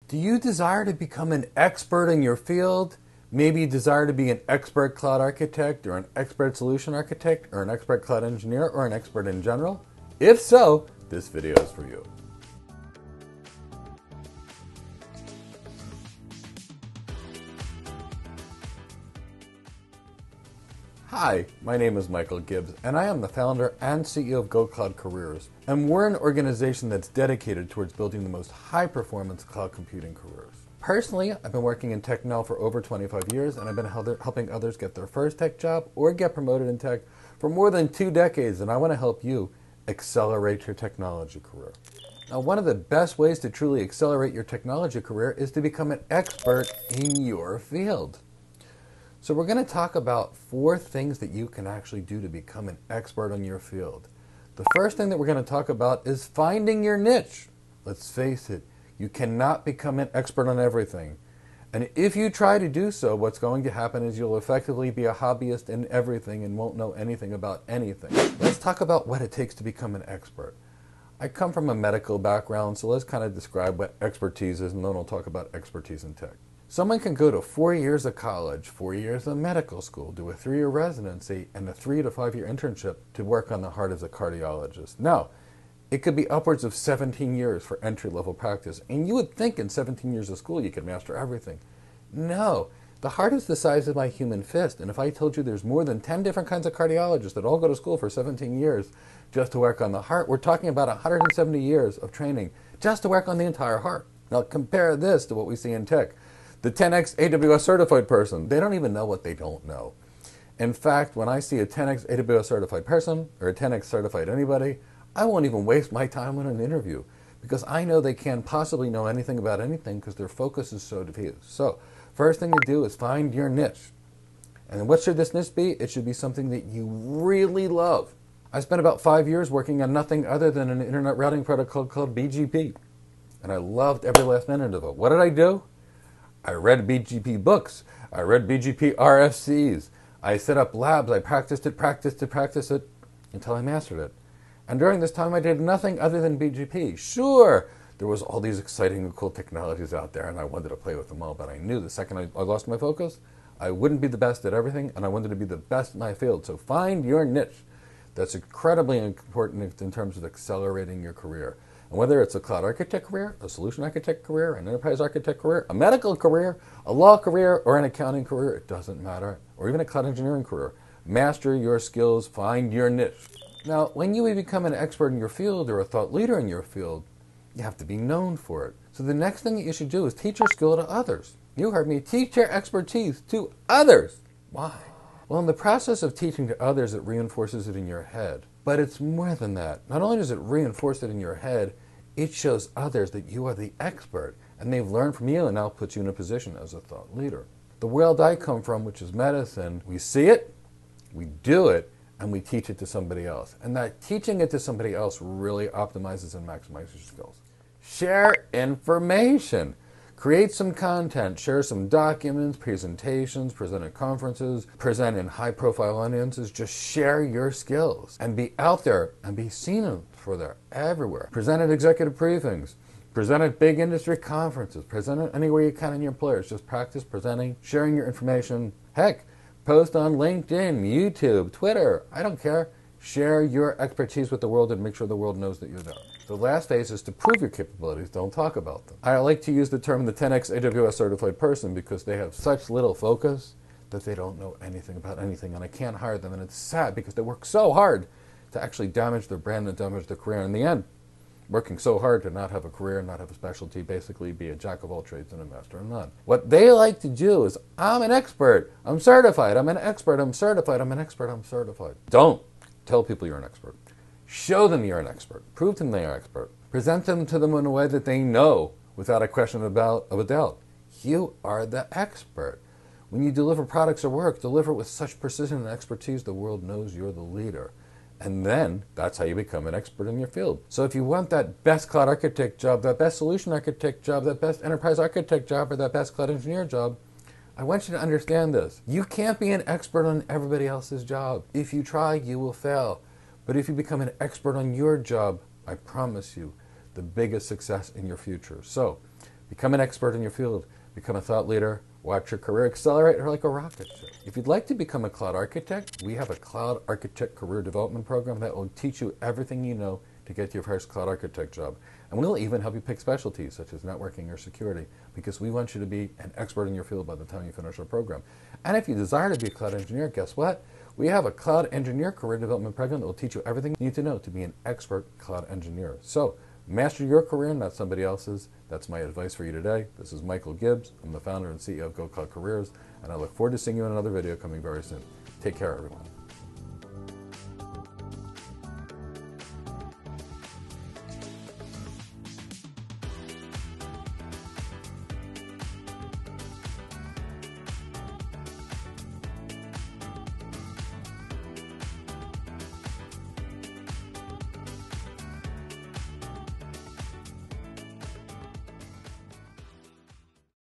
Do you desire to become an expert in your field? Maybe you desire to be an expert cloud architect or an expert solution architect or an expert cloud engineer or an expert in general? If so, this video is for you. Hi, my name is Michael Gibbs, and I am the founder and CEO of GoCloud Careers. And we're an organization that's dedicated towards building the most high-performance cloud computing careers. Personally, I've been working in tech now for over 25 years, and I've been helping others get their first tech job or get promoted in tech for more than 2 decades, and I want to help you accelerate your technology career. Now, one of the best ways to truly accelerate your technology career is to become an expert in your field. So we're going to talk about 4 things that you can actually do to become an expert in your field. The first thing that we're going to talk about is finding your niche. Let's face it, you cannot become an expert on everything. And if you try to do so, what's going to happen is you'll effectively be a hobbyist in everything and won't know anything about anything. Let's talk about what it takes to become an expert. I come from a medical background, so let's kind of describe what expertise is, and then we'll talk about expertise in tech. Someone can go to 4 years of college, 4 years of medical school, do a 3-year residency, and a 3 to 5 year internship to work on the heart as a cardiologist. Now, it could be upwards of 17 years for entry-level practice, and you would think in 17 years of school you could master everything. No, the heart is the size of my human fist, and if I told you there's more than 10 different kinds of cardiologists that all go to school for 17 years just to work on the heart, we're talking about 170 years of training just to work on the entire heart. Now compare this to what we see in tech. The 10x AWS certified person, they don't even know what they don't know. In fact, when I see a 10x AWS certified person or a 10x certified anybody, I won't even waste my time on an interview because I know they can't possibly know anything about anything because their focus is so diffuse. So, first thing to do is find your niche. And what should this niche be? It should be something that you really love. I spent about 5 years working on nothing other than an internet routing protocol called BGP. And I loved every last minute of it. What did I do? I read BGP books. I read BGP RFCs. I set up labs. I practiced it until I mastered it. And during this time, I did nothing other than BGP. Sure, there was all these exciting and cool technologies out there, and I wanted to play with them all, but I knew the second I lost my focus, I wouldn't be the best at everything, and I wanted to be the best in my field. So find your niche. That's incredibly important in terms of accelerating your career. And whether it's a cloud architect career, a solution architect career, an enterprise architect career, a medical career, a law career, or an accounting career, it doesn't matter, or even a cloud engineering career. Master your skills, find your niche. Now, when you become an expert in your field or a thought leader in your field, you have to be known for it. So the next thing that you should do is teach your skill to others. You heard me, teach your expertise to others. Why? Well, in the process of teaching to others, it reinforces it in your head. But it's more than that. Not only does it reinforce it in your head, it shows others that you are the expert, and they've learned from you and now puts you in a position as a thought leader. The world I come from, which is medicine, we see it, we do it, and we teach it to somebody else. And that teaching it to somebody else really optimizes and maximizes your skills. Share information. Create some content, share some documents, presentations, present at conferences, present in high-profile audiences. Just share your skills and be out there and be seen for there everywhere. Present at executive briefings, present at big industry conferences, present it anywhere you can in your employers. Just practice presenting, sharing your information. Heck, post on LinkedIn, YouTube, Twitter, I don't care. Share your expertise with the world and make sure the world knows that you're there. The last phase is to prove your capabilities, don't talk about them. I like to use the term the 10x AWS certified person because they have such little focus that they don't know anything about anything, and I can't hire them, and it's sad because they work so hard to actually damage their brand and damage their career. In the end, working so hard to not have a career, not have a specialty, basically be a jack of all trades and a master of none. What they like to do is, I'm an expert, I'm certified, I'm an expert, I'm certified, I'm an expert, I'm certified. Don't tell people you're an expert. Show them you're an expert. Prove to them they are an expert. Present them to them in a way that they know without a question of a doubt. You are the expert. When you deliver products or work, deliver it with such precision and expertise the world knows you're the leader. And then that's how you become an expert in your field. So if you want that best cloud architect job, that best solution architect job, that best enterprise architect job, or that best cloud engineer job, I want you to understand this. You can't be an expert on everybody else's job. If you try, you will fail. But if you become an expert on your job, I promise you the biggest success in your future. So Become an expert in your field. Become a thought leader. Watch your career accelerate like a rocket ship. If you'd like to become a cloud architect, we have a cloud architect career development program that will teach you everything you know to get your first cloud architect job. And we'll even help you pick specialties such as networking or security, because we want you to be an expert in your field by the time you finish our program. And if you desire to be a cloud engineer, guess what? We have a cloud engineer career development program that will teach you everything you need to know to be an expert cloud engineer. So master your career, not somebody else's. That's my advice for you today. This is Michael Gibbs. I'm the founder and CEO of Go Cloud Careers, and I look forward to seeing you in another video coming very soon. Take care, everyone.